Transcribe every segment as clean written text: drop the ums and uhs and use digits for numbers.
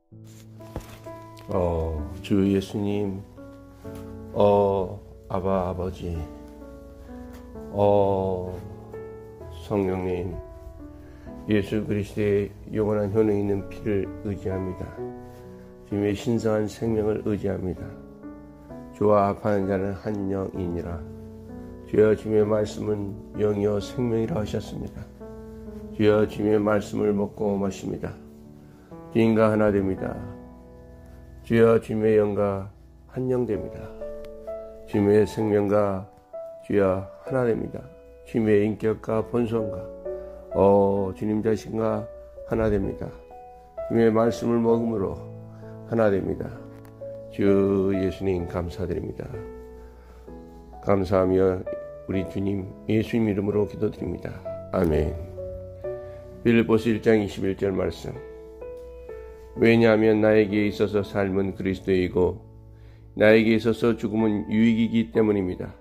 주 예수님, 아바 아버지, 성령님, 예수 그리스도의 영원한 현에 있는 피를 의지합니다. 주님의 신성한 생명을 의지합니다. 주와 합하는 자는 한 영이니라. 주여, 주님의 말씀은 영이요 생명이라 하셨습니다. 주여, 주님의 말씀을 먹고 마십니다. 주님과 하나 됩니다. 주여, 주님의 영과 한 영 됩니다. 주님의 생명과 주여 하나 됩니다. 주님의 인격과 본성과 주님 자신과 하나 됩니다. 주님의 말씀을 먹음으로 하나 됩니다. 주 예수님 감사드립니다. 감사하며 우리 주님 예수님 이름으로 기도드립니다. 아멘. 빌립보서 1장 21절 말씀. 왜냐하면 나에게 있어서 삶은 그리스도이고 나에게 있어서 죽음은 유익이기 때문입니다.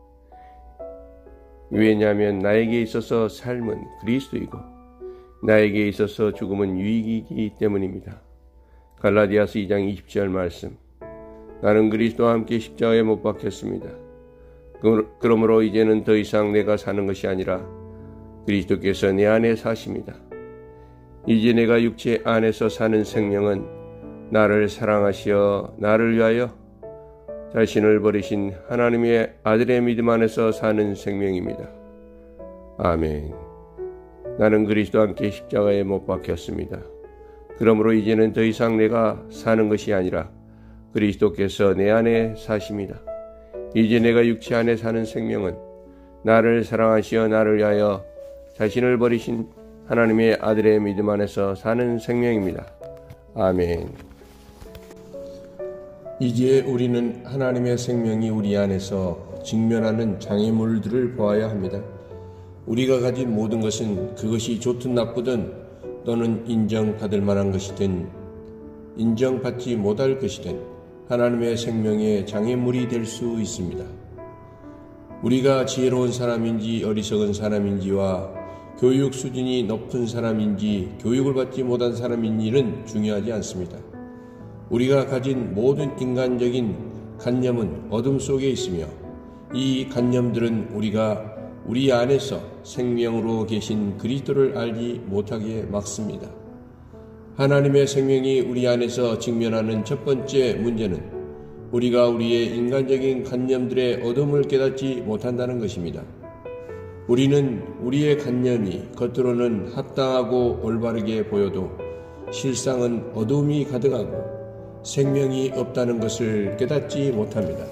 왜냐하면 나에게 있어서 삶은 그리스도이고 나에게 있어서 죽음은 유익이기 때문입니다. 갈라디아서 2장 20절 말씀. 나는 그리스도와 함께 십자가에 못 박혔습니다. 그러므로 이제는 더 이상 내가 사는 것이 아니라 그리스도께서 내 안에 사십니다. 이제 내가 육체 안에서 사는 생명은 나를 사랑하시어 나를 위하여 자신을 버리신 하나님의 아들의 믿음 안에서 사는 생명입니다. 아멘. 나는 그리스도와 함께 십자가에 못 박혔습니다. 그러므로 이제는 더 이상 내가 사는 것이 아니라 그리스도께서 내 안에 사십니다. 이제 내가 육체 안에 사는 생명은 나를 사랑하시어 나를 위하여 자신을 버리신 하나님의 아들의 믿음 안에서 사는 생명입니다. 아멘. 이제 우리는 하나님의 생명이 우리 안에서 직면하는 장애물들을 보아야 합니다. 우리가 가진 모든 것은 그것이 좋든 나쁘든 또는 인정받을 만한 것이든 인정받지 못할 것이든 하나님의 생명의 장애물이 될 수 있습니다. 우리가 지혜로운 사람인지 어리석은 사람인지와 교육 수준이 높은 사람인지 교육을 받지 못한 사람인지는 중요하지 않습니다. 우리가 가진 모든 인간적인 관념은 어둠 속에 있으며 이 관념들은 우리가 우리 안에서 생명으로 계신 그리스도를 알지 못하게 막습니다. 하나님의 생명이 우리 안에서 직면하는 첫 번째 문제는 우리가 우리의 인간적인 관념들의 어둠을 깨닫지 못한다는 것입니다. 우리는 우리의 관념이 겉으로는 합당하고 올바르게 보여도 실상은 어둠이 가득하고 생명이 없다는 것을 깨닫지 못합니다.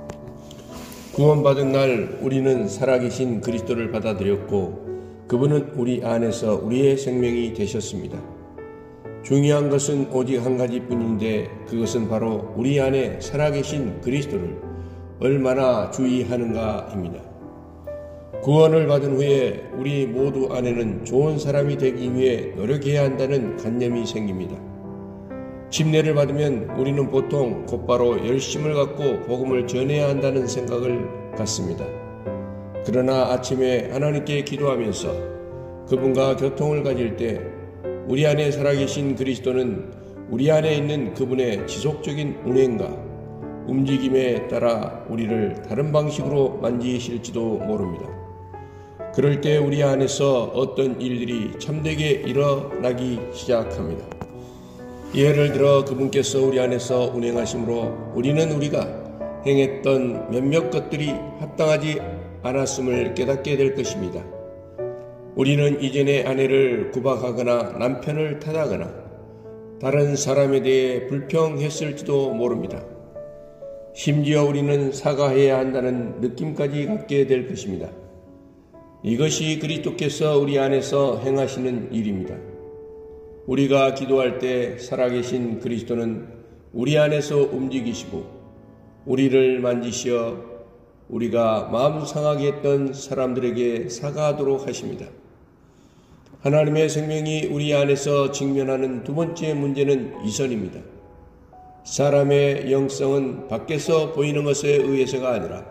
구원받은 날 우리는 살아계신 그리스도를 받아들였고 그분은 우리 안에서 우리의 생명이 되셨습니다. 중요한 것은 오직 한 가지뿐인데 그것은 바로 우리 안에 살아계신 그리스도를 얼마나 주의하는가입니다. 구원을 받은 후에 우리 모두 안에는 좋은 사람이 되기 위해 노력해야 한다는 관념이 생깁니다. 침례를 받으면 우리는 보통 곧바로 열심을 갖고 복음을 전해야 한다는 생각을 갖습니다. 그러나 아침에 하나님께 기도하면서 그분과 교통을 가질 때 우리 안에 살아계신 그리스도는 우리 안에 있는 그분의 지속적인 운행과 움직임에 따라 우리를 다른 방식으로 만지실지도 모릅니다. 그럴 때 우리 안에서 어떤 일들이 참되게 일어나기 시작합니다. 예를 들어 그분께서 우리 안에서 운행하심으로 우리는 우리가 행했던 몇몇 것들이 합당하지 않았음을 깨닫게 될 것입니다. 우리는 이전에 아내를 구박하거나 남편을 탓하거나 다른 사람에 대해 불평했을지도 모릅니다. 심지어 우리는 사과해야 한다는 느낌까지 갖게 될 것입니다. 이것이 그리스도께서 우리 안에서 행하시는 일입니다. 우리가 기도할 때 살아계신 그리스도는 우리 안에서 움직이시고 우리를 만지시어 우리가 마음 상하게 했던 사람들에게 사과하도록 하십니다. 하나님의 생명이 우리 안에서 직면하는 두 번째 문제는 이선입니다. 사람의 영성은 밖에서 보이는 것에 의해서가 아니라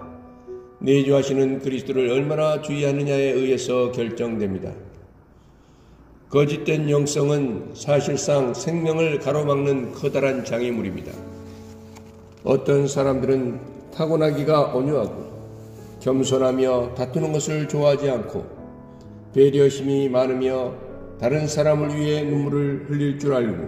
내주하시는 그리스도를 얼마나 주의하느냐에 의해서 결정됩니다. 거짓된 영성은 사실상 생명을 가로막는 커다란 장애물입니다. 어떤 사람들은 타고나기가 온유하고 겸손하며 다투는 것을 좋아하지 않고 배려심이 많으며 다른 사람을 위해 눈물을 흘릴 줄 알고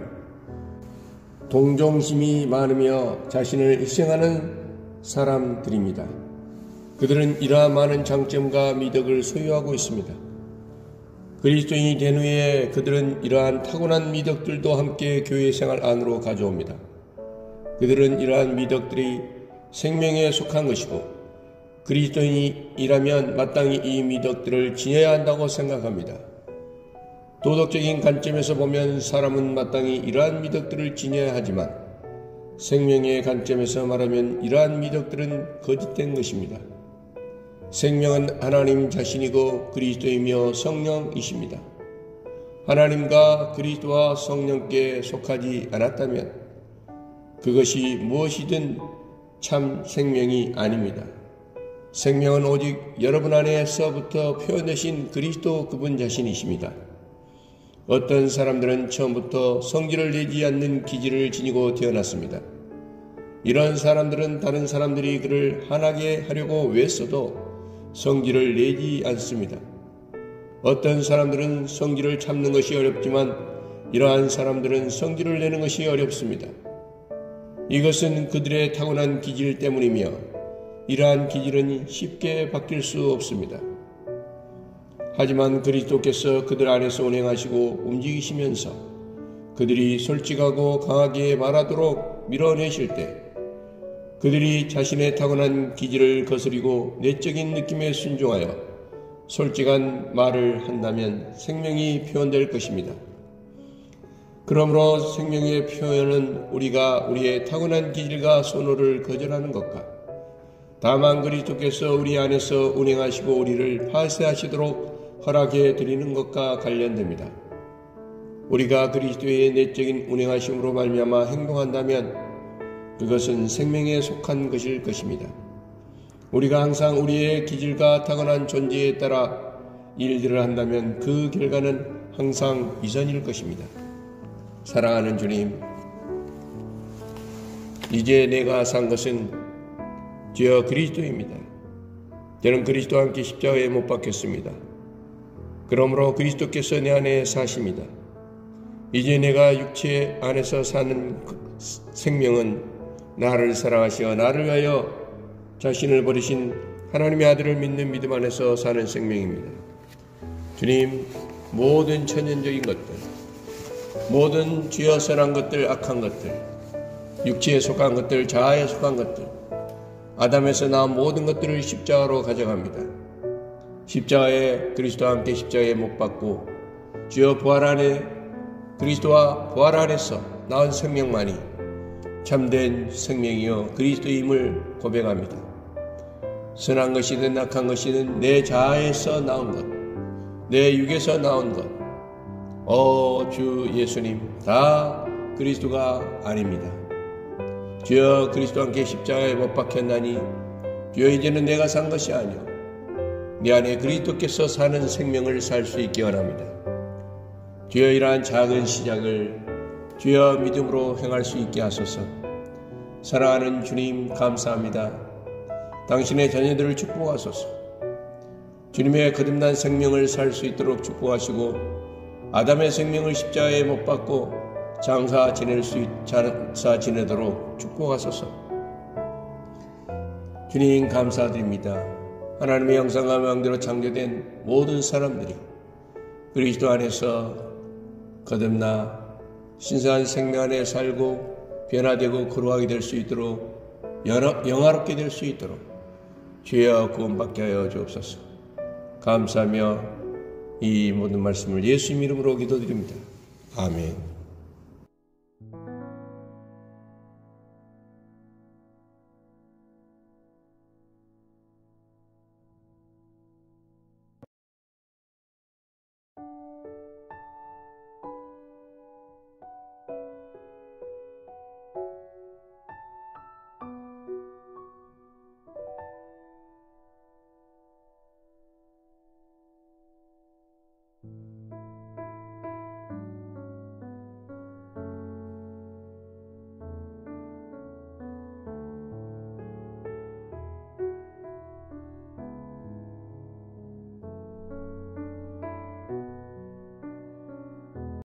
동정심이 많으며 자신을 희생하는 사람들입니다. 그들은 이러한 많은 장점과 미덕을 소유하고 있습니다. 그리스도인이 된 후에 그들은 이러한 타고난 미덕들도 함께 교회 생활 안으로 가져옵니다. 그들은 이러한 미덕들이 생명에 속한 것이고 그리스도인이라면 마땅히 이 미덕들을 지녀야 한다고 생각합니다. 도덕적인 관점에서 보면 사람은 마땅히 이러한 미덕들을 지녀야 하지만 생명의 관점에서 말하면 이러한 미덕들은 거짓된 것입니다. 생명은 하나님 자신이고 그리스도이며 성령이십니다. 하나님과 그리스도와 성령께 속하지 않았다면 그것이 무엇이든 참 생명이 아닙니다. 생명은 오직 여러분 안에서부터 표현되신 그리스도 그분 자신이십니다. 어떤 사람들은 처음부터 성질을 내지 않는 기질을 지니고 태어났습니다. 이런 사람들은 다른 사람들이 그를 화나게 하려고 애써도 성질을 내지 않습니다. 어떤 사람들은 성질을 참는 것이 어렵지만 이러한 사람들은 성질을 내는 것이 어렵습니다. 이것은 그들의 타고난 기질 때문이며 이러한 기질은 쉽게 바뀔 수 없습니다. 하지만 그리스도께서 그들 안에서 운행하시고 움직이시면서 그들이 솔직하고 강하게 말하도록 밀어내실 때 그들이 자신의 타고난 기질을 거스리고 내적인 느낌에 순종하여 솔직한 말을 한다면 생명이 표현될 것입니다. 그러므로 생명의 표현은 우리가 우리의 타고난 기질과 선호를 거절하는 것과 다만 그리스도께서 우리 안에서 운행하시고 우리를 파쇄하시도록 허락해 드리는 것과 관련됩니다. 우리가 그리스도의 내적인 운행하심으로 말미암아 행동한다면 그것은 생명에 속한 것일 것입니다. 우리가 항상 우리의 기질과 타고난 존재에 따라 일들을 한다면 그 결과는 항상 이선일 것입니다. 사랑하는 주님, 이제 내가 산 것은 주여 그리스도입니다. 저는 그리스도와 함께 십자가에 못 박혔습니다. 그러므로 그리스도께서 내 안에 사십니다. 이제 내가 육체 안에서 사는 생명은 나를 사랑하시어 나를 위하여 자신을 버리신 하나님의 아들을 믿는 믿음 안에서 사는 생명입니다. 주님, 모든 천연적인 것들, 모든 죄와 선한 것들, 악한 것들, 육체에 속한 것들, 자아에 속한 것들, 아담에서 나온 모든 것들을 십자가로 가져갑니다. 십자가에 그리스도와 함께 십자가에 못 박고 주여 부활 안에 그리스도와 부활 안에서 나온 생명만이 참된 생명이요 그리스도임을 고백합니다. 선한 것이든 악한 것이든 내 자아에서 나온 것, 내 육에서 나온 것, 주 예수님, 다 그리스도가 아닙니다. 주여 그리스도와 함께 십자가에 못 박혔나니 주여 이제는 내가 산 것이 아니오 내 안에 그리스도께서 사는 생명을 살 수 있기 원합니다. 주여 이러한 작은 시작을 주여 믿음으로 행할 수 있게 하소서. 사랑하는 주님 감사합니다. 당신의 자녀들을 축복하소서. 주님의 거듭난 생명을 살 수 있도록 축복하시고 아담의 생명을 십자가에 못 박고 장사 지내도록 축복하소서. 주님 감사드립니다. 하나님의 형상과 모양대로 창조된 모든 사람들이 그리스도 안에서 거듭나 신성한 생명 안에 살고 변화되고 거룩하게 될 수 있도록 영화롭게 될 수 있도록 주여 구원받게 하여 주옵소서. 감사하며 이 모든 말씀을 예수님 이름으로 기도드립니다. 아멘.